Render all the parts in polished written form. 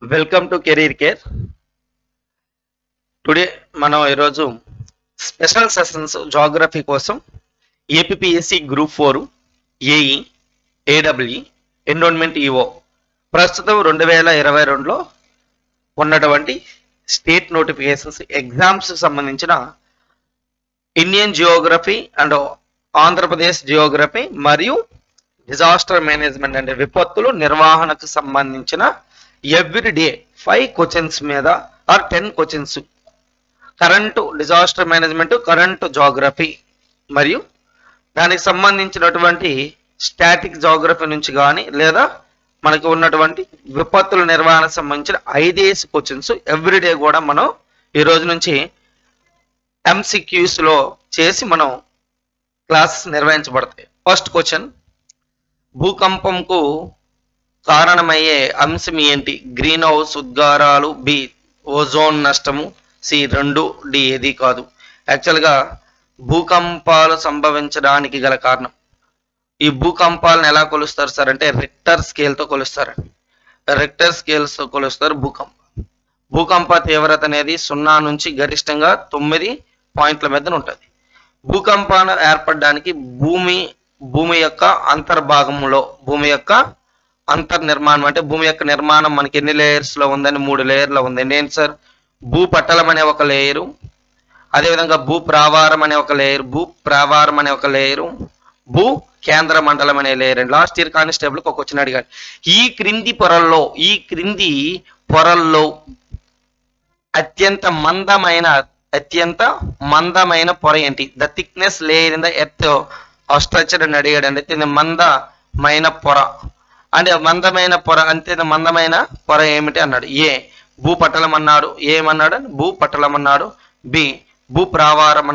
Welcome to career care. Today మనం ఈరోజు special sessions geography కోసం APPSC group 4 AE AW enrollment EO ప్రస్తుతం 2022లో ఉన్నటువంటి స్టేట్ నోటిఫికేషన్స్ ఎగ్జామ్స్ సంబంధించిన Indian geography and Andhra Pradesh geography మరియు డిజాస్టర్ మేనేజ్మెంట్ అంటే విపత్తులు నిర్వహణకు సంబంధించిన ఎవ్రీ డే 5 క్వశ్చన్స్ మీద or 10 questions current disaster management, current geography మరియు దానికి సంబంధించినటువంటి స్టాటిక్ జాగ్రఫీ నుంచి కానీ లేదా మనకు ఉన్నటువంటి విపత్తుల నిర్వహణకు సంబంధించిన 5 క్వశ్చన్స్ ఎవ్రీ డే కూడా మనం ఈ రోజు నుంచి MCQs లో చేసి మనం క్లాసెస్ నిర్వహించబడతాయి. ఫస్ట్ క్వశ్చన్, భూకంపంకు కారణమయ్యే అంశం ఏంటి? గ్రీన్ హౌస్ ఉద్గారాలు, బి ఓజోన్ నష్టము, సి 2, డి ఏది కాదు. యాక్చువల్గా భూకంపాలు సంభవించడానికి గల కారణం, ఈ భూకంపాలను ఎలా కొలుస్తారు సార్ అంటే రిక్టర్ స్కేల్తో కొలుస్తారు. రిక్టర్ స్కేల్స్తో కొలుస్తారు భూకంప తీవ్రత అనేది 0 నుంచి గరిష్టంగా 9 పాయింట్ల మధ్యన ఉంటుంది. భూకంపాలు ఏర్పడడానికి భూమి యొక్క అంతర్భాగంలో భూమి యొక్క అంతర్నిర్మాణం అంటే భూమి యొక్క నిర్మాణం మనకి ఎన్ని లేయర్స్ లో ఉందని 3 లేయర్లో ఉంది. ఏంటి సార్? భూపటలం అనే ఒక లేయరు, అదేవిధంగా భూప్రావారం అనే ఒక లేయరు, భూప్రావారం అనే ఒక లేయరు, భూ కేంద్ర మండలం అనే లేయర్. లాస్ట్ ఇయర్ కానిస్టేబుల్కి ఒక క్వశ్చన్ అడిగాడు. ఈ క్రింది పొరల్లో అత్యంత మందమైన పొర ఏంటి? The thickness layer in the earth structure అని అడిగాడు. అంటే మందమైన పొర అంటే మందమైన పొర ఏమిటి అన్నాడు. ఏ భూపటలం అన్నాడు, ఏమన్నాడు భూపటలం అన్నాడు, బి భూప్రావారం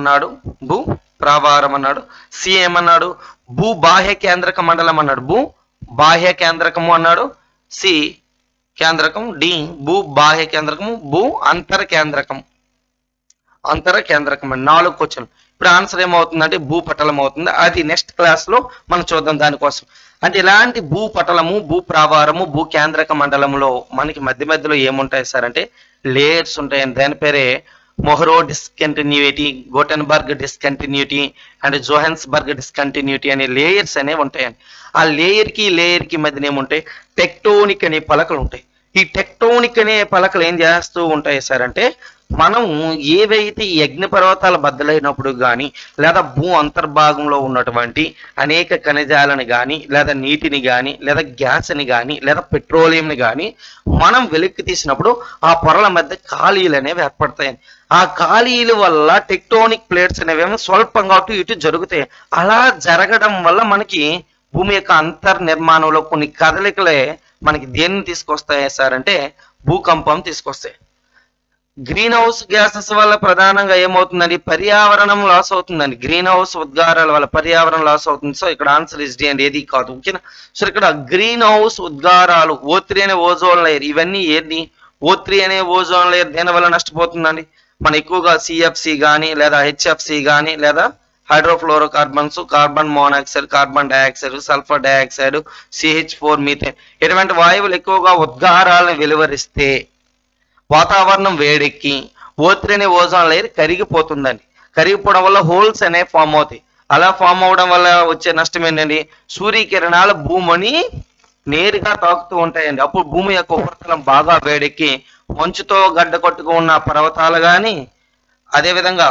అన్నాడు, సి ఏమన్నాడు భూ బాహ్య కేంద్రక మండలం అన్నాడు, భూ బాహ్య కేంద్రకము అన్నాడు, సి కేంద్రకం, డి భూ బాహ్య కేంద్రకము, భూ అంతర కేంద్రకం అని 4 క్వశ్చన్. ఇప్పుడు ఆన్సర్ ఏమవుతుందంటే భూపటలం అవుతుంది. అది నెక్స్ట్ క్లాస్ లో మనం చూద్దాం దానికోసం. అంటే ఇలాంటి భూపటలము, భూప్రావారము, భూ కేంద్రక మండలంలో మనకి మధ్యలో ఏముంటాయి సార్ అంటే లేయర్స్ ఉంటాయండి. దాని పేరే మొహరో discontinuity, Gutenberg discontinuity and Johannesburg discontinuity అనే లేయర్స్ అనేవి ఉంటాయండి. ఆ లేయర్ కి మధ్యన ఏముంటాయి? టెక్టోనిక్ అనే పలకలు ఉంటాయి. ఈ టెక్టోనిక్ అనే పలకలు ఏం చేస్తూ ఉంటాయి సార్ అంటే మనం ఏవైతే ఈ అగ్నిపర్వతాలు బద్దలైనప్పుడు కానీ లేదా భూ అంతర్భాగంలో ఉన్నటువంటి అనేక ఖనిజాలను కానీ లేదా నీటిని కానీ లేదా గ్యాస్ని కానీ లేదా పెట్రోలియంని కానీ మనం వెలికి తీసినప్పుడు ఆ పొరల మధ్య ఖాళీలు అనేవి ఏర్పడతాయి. ఆ ఖాళీల వల్ల టెక్టోనిక్ ప్లేట్స్ అనేవి స్వల్పంగా అటు ఇటు జరుగుతాయి. అలా జరగడం వల్ల మనకి భూమి యొక్క అంతర్నిర్మాణంలో కొన్ని కదలికలే మనకి దేన్ని తీసుకొస్తాయి సార్ అంటే భూకంపం తీసుకొస్తాయి. గ్రీన్ హౌస్ గ్యాసెస్ వల్ల ప్రధానంగా ఏమవుతుందండి? పర్యావరణం లాస్ అవుతుందండి. గ్రీన్ హౌస్ ఉద్గారాల వల్ల పర్యావరణం లాస్ అవుతుంది. సో ఇక్కడ ఆన్సర్ ఇస్ డి అండి, ఏది కాదు. ఓకేనా? సో ఇక్కడ గ్రీన్ హౌస్ ఉద్గారాలు, O3 అనే ఓజోన్ లేయర్, ఇవన్నీ ఏది? O3 అనే ఓజోన్ లేయర్ దేని వల్ల నష్టపోతుందండి? మన ఎక్కువగా CFC కానీ లేదా HFC కానీ లేదా hydrofluorocarbons, carbon monoxide, carbon dioxide, sulphur dioxide, CH4 methane ఇటువంటి వాయువులు ఎక్కువగా ఉద్గారాలను వెలువరిస్తే వాతావరణం వేడెక్కి O3 అనే ఓజోన్ లేయర్ కరిగిపోతుందండి. కరిగిపోవడం వల్ల హోల్స్ అనేవి ఫామ్ అవుతాయి. అలా ఫామ్ అవడం వల్ల వచ్చే నష్టం ఏంటండి? సూర్యకిరణాలు భూమిని నేరుగా తాకుతూ ఉంటాయండి. అప్పుడు భూమి యొక్క ఉపరితలం బాగా వేడెక్కి మంచుతో గడ్డ కట్టుకున్న పర్వతాలు కానీ అదేవిధంగా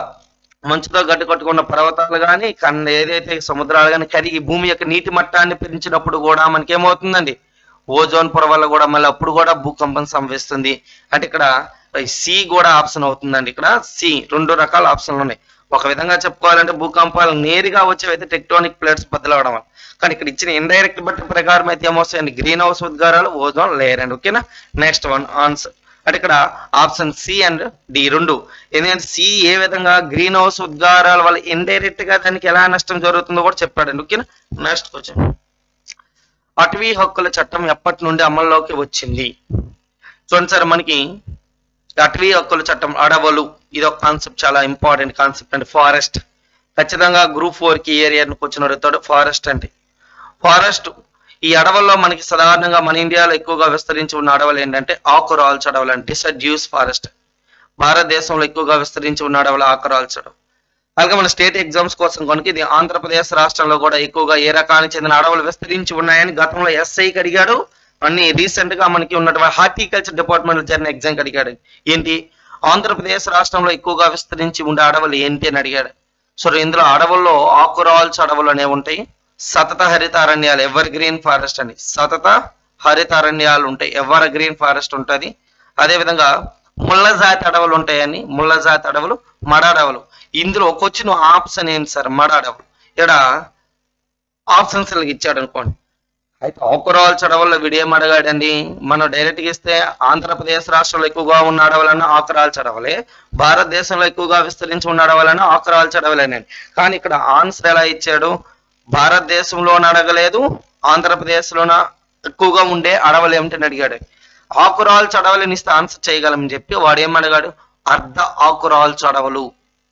ఏదైతే సముద్రాలు కానీ కరిగి భూమి యొక్క నీటి మట్టాన్ని పెంచినప్పుడు కూడా మనకి ఏమవుతుందండి? ఓజోన్ పొర వల్ల కూడా మళ్ళీ అప్పుడు కూడా భూకంపం సంభవిస్తుంది. అంటే ఇక్కడ సి కూడా ఆప్షన్ అవుతుందండి. ఇక్కడ సి 2 రకాల ఆప్షన్లు ఉన్నాయి. ఒక విధంగా చెప్పుకోవాలంటే భూకంపాలు నేరుగా వచ్చేవైతే టెక్టోనిక్ ప్లేట్స్ బద్దలవడం వల్ల, కానీ ఇక్కడ ఇచ్చిన ఇండైరెక్ట్ బట్టి ప్రకారం అయితే ఏమొస్తాయండి? గ్రీన్ హౌస్ ఉద్గారాలు, ఓజోన్ లేయర్ అండి. ఓకేనా? నెక్స్ట్ వన్ ఆన్సర్ అంటే ఇక్కడ ఆప్షన్ సి అండ్ డి 2. ఎందుకంటే సి ఏ విధంగా గ్రీన్ హౌస్ ఉద్గారాల వల్ల ఇండైరెక్ట్ గా దానికి ఎలా నష్టం జరుగుతుందో కూడా చెప్పాడండి. ఓకేనా? నెక్స్ట్ క్వశ్చన్, అటవీ హక్కుల చట్టం ఎప్పటి నుండి అమల్లోకి వచ్చింది? చూడండి సార్, మనకి అటవీ హక్కుల చట్టం, అడవులు, ఇది ఒక కాన్సెప్ట్, చాలా ఇంపార్టెంట్ కాన్సెప్ట్ అండి. ఫారెస్ట్ ఖచ్చితంగా గ్రూప్ 4 కి ఏరియాను క్వశ్చన్ అడుగుతాడు. ఫారెస్ట్ అంటే ఫారెస్ట్ ఈ అడవుల్లో మనకి సాధారణంగా మన ఇండియాలో ఎక్కువగా విస్తరించి ఉన్న అడవులు ఏంటంటే ఆకురాల్చు అడవులు అంటే డిసిడ్యూస్ ఫారెస్ట్. భారతదేశంలో ఎక్కువగా విస్తరించి ఉన్న అడవులు ఆకురాల్చు అడవులు. అలాగే మన స్టేట్ ఎగ్జామ్స్ కోసం కనుక ఇది ఆంధ్రప్రదేశ్ రాష్ట్రంలో కూడా ఎక్కువగా ఏ రకానికి చెందిన అడవులు విస్తరించి ఉన్నాయని గతంలో ఎస్ఐకి అడిగాడు. అన్ని రీసెంట్ గా మనకి ఉన్నటువంటి హార్టికల్చర్ డిపార్ట్మెంట్ జరిగిన ఎగ్జామ్కి అడిగాడు. ఏంటి ఆంధ్రప్రదేశ్ రాష్ట్రంలో ఎక్కువగా విస్తరించి ఉండే అడవులు ఏంటి అని అడిగాడు. సో ఇందులో అడవుల్లో ఆకురాల్చు అడవులు అనేవి ఉంటాయి. సతత హరిత అరణ్యాలు ఎవర్ గ్రీన్ ఫారెస్ట్ అని సతత హరిత అరణ్యాలు ఉంటాయి. ఎవర్ గ్రీన్ ఫారెస్ట్ ఉంటుంది. అదేవిధంగా ముళ్ళ జాతి అడవులు ఉంటాయని ముళ్ళ జాతి అడవులు, మడ అడవులు. ఇందులో ఒక వచ్చిన ఆప్షన్ ఏంటి సార్? మడ అడవులు. ఇక్కడ ఆప్షన్స్ ఇచ్చాడు అనుకోండి. అయితే ఆకురాల్చు అడవుల్లో వీడేం అడగాడండి, మనం డైరెక్ట్గా ఇస్తే ఆంధ్రప్రదేశ్ రాష్ట్రంలో ఎక్కువగా ఉన్న అడవులన్నా ఆకురాల్చు అడవులే, భారతదేశంలో ఎక్కువగా విస్తరించి ఉన్న అడవులన్నా ఆకురాల్చు అడవులేనండి. కానీ ఇక్కడ ఆన్సర్ ఎలా ఇచ్చాడు? భారతదేశంలోన అడగలేదు, ఆంధ్రప్రదేశ్లోన ఎక్కువగా ఉండే అడవులు ఏమిటని అడిగాడు. ఆకురాల్చు అడవులని ఇస్తే ఆన్సర్ చేయగలమని చెప్పి వాడు ఏమడిగాడు? అర్ధ ఆకురాల్చు అడవులు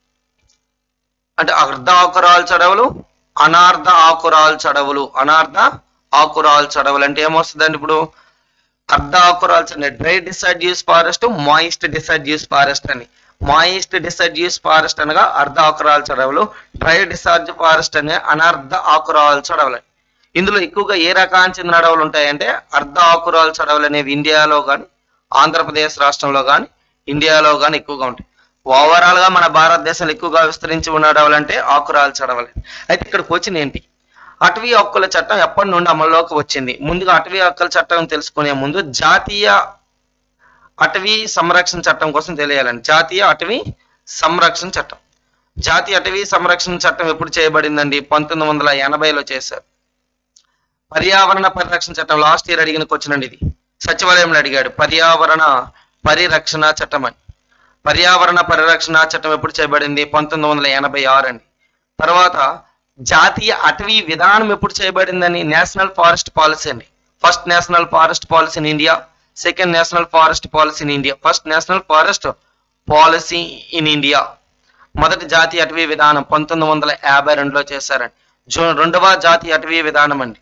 అంటే అర్ధ ఆకురాల్చు అడవులు, అనార్ధ ఆకురాల్చు అడవులు. అనార్ధ ఆకురాల్చు అడవులు అంటే ఏమొస్తుందండి? ఇప్పుడు అర్ధ ఆకురాల్చు అంటే dry deciduous forest, moist deciduous forest అని. మాయిస్ట్ డిసిడ్యూస్ ఫారెస్ట్ అనగా అర్ధ ఆకురాల్చు అడవులు, డ్రై డిసిడ్యూస్ ఫారెస్ట్ అనే అనార్ధ ఆకురాల్చు అడవులు. ఇందులో ఎక్కువగా ఏ రకానికి చెందిన అడవులు ఉంటాయంటే అర్ధ ఆకురాల్చు అడవులు అనేవి ఇండియాలో కానీ ఆంధ్రప్రదేశ్ రాష్ట్రంలో కానీ ఇండియాలో కానీ ఎక్కువగా ఉంటాయి. ఓవరాల్ గా మన భారతదేశంలో ఎక్కువగా విస్తరించి ఉన్న అడవులు అంటే ఆకురాల్చు అడవులు. అయితే ఇక్కడ క్వశ్చన్ ఏంటి? అటవీ హక్కుల చట్టం ఎప్పటి నుండి అమల్లోకి వచ్చింది? ముందుగా అటవీ హక్కుల చట్టం తెలుసుకునే ముందు జాతీయ అటవీ సంరక్షణ చట్టం కోసం తెలియాలండి. జాతీయ అటవీ సంరక్షణ చట్టం. జాతీయ అటవీ సంరక్షణ చట్టం ఎప్పుడు చేయబడిందండి? 1980లో చేశారు. పర్యావరణ పరిరక్షణ చట్టం లాస్ట్ ఇయర్ అడిగిన క్వశ్చన్ అండి. ఇది సచివాలయంలో అడిగాడు. పర్యావరణ పరిరక్షణ చట్టం అని. పర్యావరణ పరిరక్షణ చట్టం ఎప్పుడు చేయబడింది? 1986 అండి. తర్వాత జాతీయ అటవీ విధానం ఎప్పుడు చేయబడిందని? నేషనల్ ఫారెస్ట్ పాలసీ అండి. First national forest policy in India, second national forest policy in India. First national forest policy in India. మొదటి జాతీయ అటవీ విధానం 1952లో చేశారండి. రెండవ జాతీయ అటవీ విధానం అండి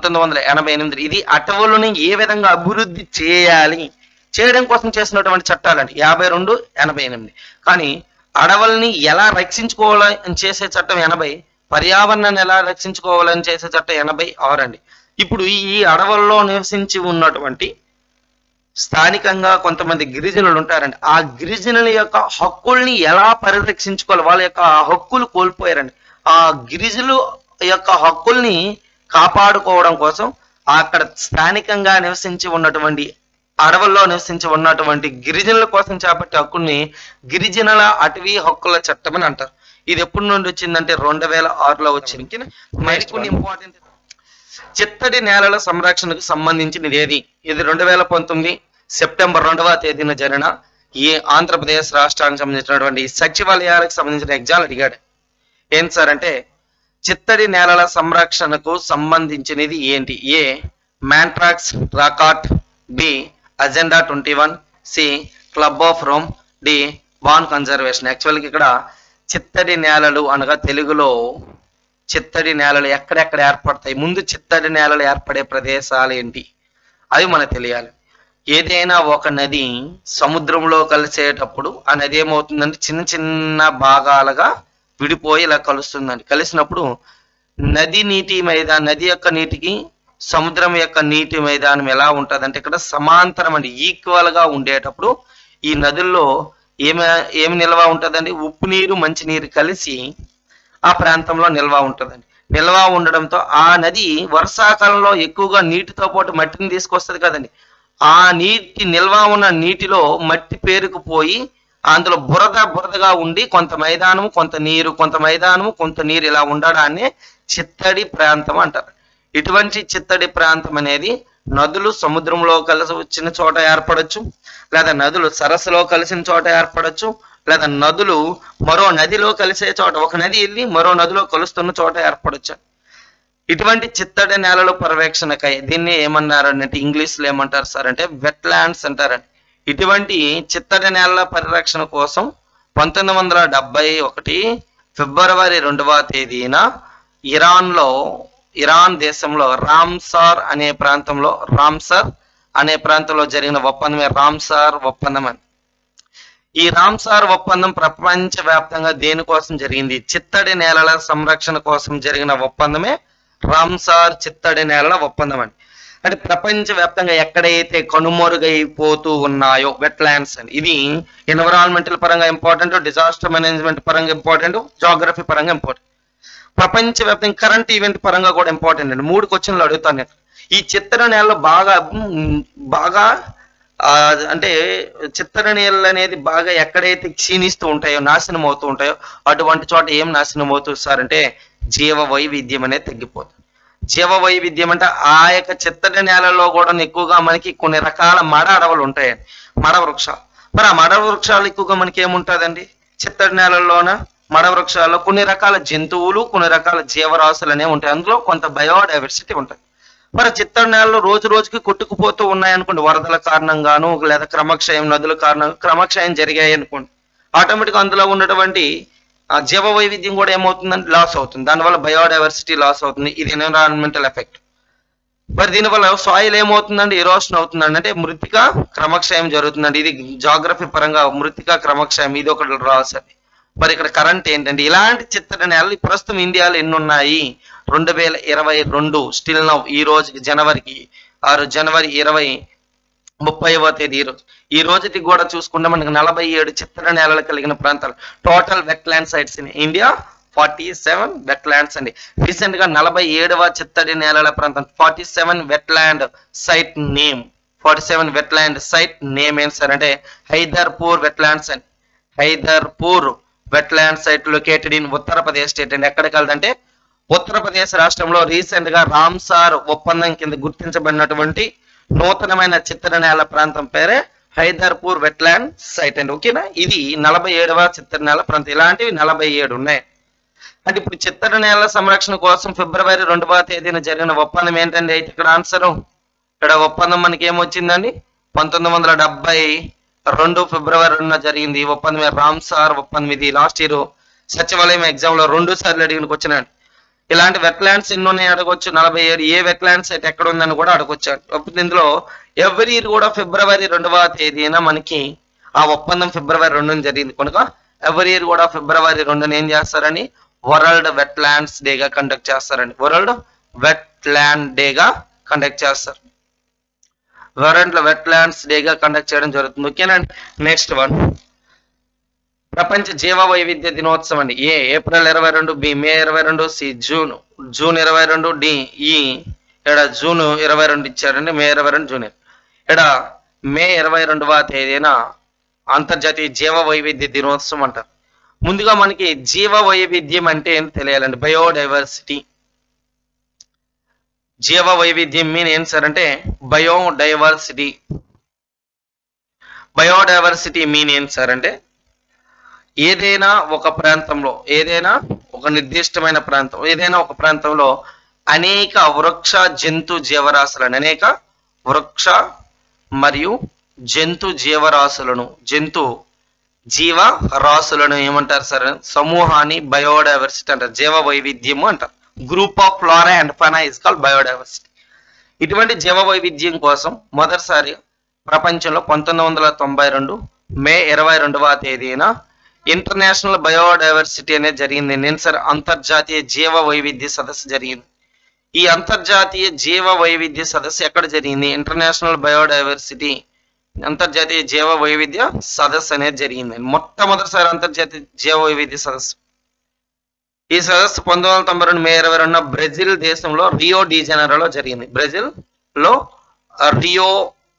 1988. ఇది అటవులను ఏ విధంగా అభివృద్ధి చేయాలి చేయడం కోసం చేసినటువంటి చట్టాలండి 52, 88. కానీ అడవుల్ని ఎలా రక్షించుకోవాలని చేసే చట్టం 80, పర్యావరణాన్ని ఎలా రక్షించుకోవాలని చేసే చట్టం 86 అండి. ఇప్పుడు ఈ అడవుల్లో నివసించి ఉన్నటువంటి స్థానికంగా కొంతమంది గిరిజనులు ఉంటారండి. ఆ గిరిజనుల యొక్క హక్కుల్ని ఎలా పరిరక్షించుకోవాలి? వాళ్ళ యొక్క హక్కులు కోల్పోయారండి. ఆ గిరిజనుల యొక్క హక్కుల్ని కాపాడుకోవడం కోసం అక్కడ స్థానికంగా నివసించి ఉన్నటువంటి అడవుల్లో నివసించి ఉన్నటువంటి గిరిజనుల కోసం చేపట్టే హక్కుల్ని గిరిజనుల అటవీ హక్కుల చట్టం అని అంటారు. ఇది ఎప్పటి నుండి వచ్చిందంటే 2006లో వచ్చింది. మరికొన్ని ఇంపార్టెంట్ చిత్తడి నేలల సంరక్షణకు సంబంధించినది ఏది? ఇది 2019 సెప్టెంబర్ 2వ తేదీన జరిగిన ఈ ఆంధ్రప్రదేశ్ రాష్ట్రానికి సంబంధించినటువంటి సచివాలయాలకు సంబంధించిన ఎగ్జామ్ అడిగాడు. ఏం సార్ అంటే చిత్తడి నేలల సంరక్షణకు సంబంధించినది ఏంటి? A Montreux record, B agenda 21, C club of Rome, D Bonn conservation. యాక్చువల్గా ఇక్కడ చిత్తడి నేలలు అనగా తెలుగులో చిత్తడి నేలలు ఎక్కడెక్కడ ఏర్పడతాయి, ముందు చిత్తడి నేలలు ఏర్పడే ప్రదేశాలు ఏంటి అవి మనకు తెలియాలి. ఏదైనా ఒక నది సముద్రంలో కలిసేటప్పుడు ఆ నది ఏమవుతుందంటే చిన్న చిన్న భాగాలుగా విడిపోయి ఇలా కలుస్తుందండి. కలిసినప్పుడు నది యొక్క నీటికి సముద్రం యొక్క నీటి మైదానం ఎలా ఉంటుందంటే ఇక్కడ సమాంతరం అండి, ఈక్వల్ గా ఉండేటప్పుడు ఈ నదుల్లో ఏమి నిల్వ ఉంటుందండి? ఉప్పు నీరు, మంచి నీరు కలిసి ఆ ప్రాంతంలో నిల్వ ఉంటుందండి. నిల్వ ఉండడంతో ఆ నది వర్షాకాలంలో ఎక్కువగా నీటితో పాటు మట్టిని తీసుకొస్తుంది కదండి. ఆ నీటి నిల్వ ఉన్న నీటిలో మట్టి పేరుకుపోయి అందులో బురదగా ఉండి కొంత మైదానము కొంత నీరు, కొంత మైదానము కొంత నీరు ఇలా ఉండడాన్ని చిత్తడి ప్రాంతం అంటారు. ఇటువంటి చిత్తడి ప్రాంతం అనేది నదులు సముద్రంలో కలిసి వచ్చిన చోట ఏర్పడచ్చు, లేదా నదులు సరస్సులో కలిసిన చోట ఏర్పడచ్చు, లేదా నదులు మరో నదిలో కలిసే చోట, ఒక నది వెళ్ళి మరో నదిలో కలుస్తున్న చోట ఏర్పడచ్చు. ఇటువంటి చిత్తడి నేలల పర్యవేక్షణకై దీన్ని ఏమన్నారు అంటే ఇంగ్లీష్లో ఏమంటారు సార్ అంటే వెట్లాండ్స్ అంటారండి. ఇటువంటి చిత్తడి నేలల పరిరక్షణ కోసం 1971 ఫిబ్రవరి 2వ తేదీన ఇరాన్లో ఇరాన్ దేశంలో రామ్సార్ అనే ప్రాంతంలో జరిగిన ఒప్పందమే రామ్సార్ ఒప్పందం అని. ఈ రామ్సార్ ఒప్పందం ప్రపంచవ్యాప్తంగా దేనికోసం జరిగింది? చిత్తడి నేలల సంరక్షణ కోసం జరిగిన ఒప్పందమే రామ్సార్ చిత్తడి నేలల ఒప్పందం అని. అంటే ప్రపంచవ్యాప్తంగా ఎక్కడైతే కనుమరుగైపోతూ ఉన్నాయో వెట్లాండ్స్ అని, ఇది ఎన్విరాన్మెంటల్ పరంగా ఇంపార్టెంట్, డిజాస్టర్ మేనేజ్మెంట్ పరంగా ఇంపార్టెంట్, జాగ్రఫీ పరంగా ఇంపార్టెంట్, ప్రపంచవ్యాప్తంగా కరెంట్ ఈవెంట్ పరంగా కూడా ఇంపార్టెంట్ అండి. 3 క్వశ్చన్లు అడుగుతాను నేను. ఈ చిత్తడి నేలలో బాగా అంటే చిత్తడి నేలలు అనేది బాగా ఎక్కడైతే క్షీణిస్తూ ఉంటాయో, నాశనం అవుతూ ఉంటాయో, అటువంటి చోట ఏం నాశనం అవుతుంది సార్ అంటే జీవ వైవిధ్యం అనేది తగ్గిపోతుంది. జీవ వైవిధ్యం అంటే ఆ యొక్క చిత్తడి నేలలో కూడా ఎక్కువగా మనకి కొన్ని రకాల మడ అడవులు ఉంటాయండి, మడ వృక్షాలు. మరి ఆ మడ వృక్షాలు ఎక్కువగా మనకి ఏముంటుందండి? చిత్తడి నేలల్లోన మడ వృక్షాల్లో కొన్ని రకాల జంతువులు, కొన్ని రకాల జీవరాశులు అనేవి ఉంటాయి. అందులో కొంత బయోడైవర్సిటీ ఉంటుంది. మరి చిత్తడి నేలలు రోజు రోజుకి కొట్టుకుపోతూ ఉన్నాయనుకోండి, వరదల కారణంగాను లేదా నదుల కారణంగా క్రమక్షయం జరిగాయి అనుకోండి, ఆటోమేటిక్గా అందులో ఉన్నటువంటి జీవ వైవిధ్యం కూడా ఏమవుతుందంటే లాస్ అవుతుంది. దానివల్ల బయోడైవర్సిటీ లాస్ అవుతుంది. ఇది ఎన్విరాన్మెంటల్ ఎఫెక్ట్. మరి దీనివల్ల సాయిల్ ఏమవుతుందండి? ఎరోషన్ అవుతుందండి, అంటే మృతిక క్రమక్షయం జరుగుతుందండి. ఇది జాగ్రఫీ పరంగా మృతిక క్రమక్షయం, ఇది ఒకటి రాస్తుంది. మరి ఇక్కడ కరెంట్ ఏంటంటే ఇలాంటి చిత్తడి నేలలు ప్రస్తుతం ఇండియాలో ఎన్ని ఉన్నాయి? 2022 స్టిల్ నౌ ఈ రోజుకి జనవరి 30వ తేదీ ఈ రోజుకి కూడా చూసుకుంటే మనకి 47 చిత్తడి నేలలు కలిగిన ప్రాంతాలు. Total wetland sites in India 47 wetlands అండి. రీసెంట్ గా 47వ చిత్తడి నేలల ప్రాంతం 47 wetland site name. 47 wetland site name ఏం సార్ అంటే హైదర్పూర్ వెట్లాండ్స్ అండి. Haiderpur wetland site located in Uttar Pradesh state అండి. ఎక్కడికి వెళ్దంటే ఉత్తరప్రదేశ్ రాష్ట్రంలో రీసెంట్ గా రామ్సార్ ఒప్పందం కింద గుర్తించబడినటువంటి నూతనమైన చిత్తడి నేల ప్రాంతం పేరే హైదర్పూర్ వెట్లాండ్ సైట్ అండి. ఓకేనా? ఇది 47వ చిత్తడి నేల ప్రాంతం. ఇలాంటివి 47 ఉన్నాయి. అంటే ఇప్పుడు చిత్తడి నేల సంరక్షణ కోసం ఫిబ్రవరి 2వ తేదీన జరిగిన ఒప్పందం ఏంటండి? అయితే ఇక్కడ ఆన్సర్, ఇక్కడ ఒప్పందం మనకి ఏమొచ్చిందండి? 1972 ఫిబ్రవరి 2న జరిగింది ఈ ఒప్పందమే రామ్సార్ ఒప్పందం. ఇది లాస్ట్ ఇయర్ సచివాలయం ఎగ్జామ్ లో 2 సార్లు అడిగిన వచ్చినాడు. ఇలాంటి వెట్లాండ్స్ ఎన్ని ఉన్నాయి అడగొచ్చు. 47 ఏ వెట్లాండ్స్ అయితే ఎక్కడ ఉందని కూడా అడగొచ్చాడు. అప్పుడు ఇందులో ఎవ్రీ ఇయర్ కూడా ఫిబ్రవరి 2వ తేదీన మనకి ఆ ఒప్పందం ఫిబ్రవరి 2న జరిగింది కనుక ఎవ్రీ ఇయర్ కూడా ఫిబ్రవరి 2న ఏం చేస్తారని వరల్డ్ వెట్లాండ్స్ డేగా కండక్ట్ చేస్తారండి. వరల్డ్ వెట్లాండ్ డేగా కండక్ట్ చేస్తారు. వరల్డ్ వెట్లాండ్స్ డేగా కండక్ట్ చేయడం జరుగుతుంది. ఓకేనండి. నెక్స్ట్ వన్ ప్రపంచ జీవ వైవిధ్య దినోత్సవం అండి. A April 22, B May 22, C June 22, D ఈ ఇక్కడ జూన్ 22 ఇచ్చారండి, మే 22 జూన్. ఇక్కడ మే 22వ తేదీన అంతర్జాతీయ జీవ వైవిధ్య దినోత్సవం అంటారు. ముందుగా మనకి జీవ వైవిధ్యం అంటే ఏంటి తెలియాలండి. బయోడైవర్సిటీ. జీవ వైవిధ్యం మీన్ ఏం సార్ అంటే బయోడైవర్సిటీ. బయోడైవర్సిటీ మీన్ ఏం సార్ అంటే ఏదైనా ఒక ప్రాంతంలో, ఏదైనా ఒక నిర్దిష్టమైన ప్రాంతం, ఏదైనా ఒక ప్రాంతంలో అనేక వృక్ష జంతు జీవరాశులను, అనేక వృక్ష మరియు జంతు జీవరాశులను, జంతు జీవ రాశులను ఏమంటారు సార్? సమూహాన్ని బయోడైవర్సిటీ అంటారు, జీవ వైవిధ్యము అంటారు. Group of flora and fauna is called biodiversity. ఇటువంటి జీవ వైవిధ్యం కోసం మొదటిసారి ప్రపంచంలో 1992 మే 22వ తేదీన ఇంటర్నేషనల్ బయోడైవర్సిటీ అనేది జరిగింది. నేను సార్ అంతర్జాతీయ జీవ వైవిధ్య సదస్సు జరిగింది. ఈ అంతర్జాతీయ జీవ వైవిధ్య సదస్సు ఎక్కడ జరిగింది? ఇంటర్నేషనల్ బయోడైవర్సిటీ అంతర్జాతీయ జీవ వైవిధ్య సదస్సు అనేది జరిగింది. మొట్టమొదటిసారి అంతర్జాతీయ జీవ వైవిధ్య సదస్సు. ఈ సదస్సు 1992 మే 22న బ్రెజిల్ దేశంలో రియో డి జెనరోలో జరిగింది. బ్రెజిల్ లో రియో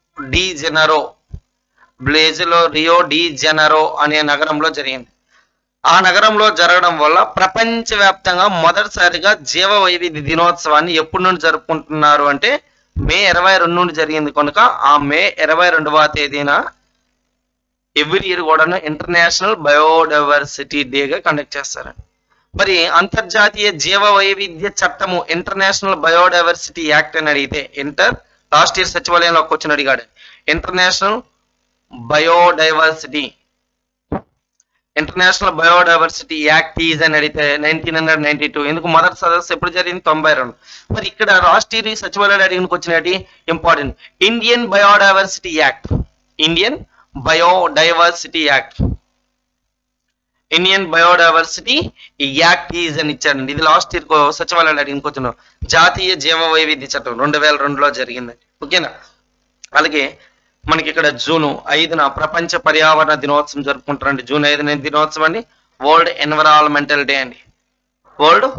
డి జెనరో అనే నగరంలో జరిగింది. ఆ నగరంలో జరగడం వల్ల ప్రపంచవ్యాప్తంగా మొదటిసారిగా జీవ వైవిధ్య దినోత్సవాన్ని ఎప్పటి నుండి జరుపుకుంటున్నారు అంటే మే 22 నుండి జరిగింది కనుక ఆ మే 22వ తేదీన ఎవ్రీ ఇయర్ కూడా ఇంటర్నేషనల్ బయోడైవర్సిటీ డేగా కండక్ట్ చేస్తారండి. మరి అంతర్జాతీయ జీవ వైవిధ్య చట్టము ఇంటర్నేషనల్ బయోడైవర్సిటీ యాక్ట్ అని అడిగితే లాస్ట్ ఇయర్ సచివాలయంలో ఒక క్వశ్చన్ అడిగాడు. International biodiversity international biodiversity act is అని అడిగితే 1992. ఎందుకు మొదటి సదస్సు ఎప్పుడు జరిగింది? 92. మరి ఇక్కడ రాష్ట్రీయ సచివాలయాలు అడిగిన question important. Indian biodiversity act, Indian biodiversity act, Indian biodiversity act is అని ఇచ్చాడండి. ఇది లాస్ట్ ఇయర్ సచివాలయాలు అడిగిన క్వశ్చన్. జాతీయ జీవ వైవిధ్య చట్టం 2002లో జరిగింది. ఓకేనా? అలాగే మనకి ఇక్కడ జూన్ 5న ప్రపంచ పర్యావరణ దినోత్సవం జరుపుకుంటారండి. జూన్ 5న దినోత్సవం అండి వరల్డ్ ఎన్విరాన్మెంటల్ డే అండి. వరల్డ్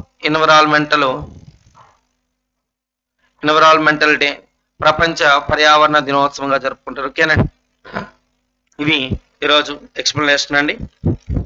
ఎన్విరాన్మెంటల్ డే, ప్రపంచ పర్యావరణ దినోత్సవంగా జరుపుకుంటారు. ఓకేనండి, ఇవి ఈరోజు ఎక్స్ప్లెనేషన్ అండి.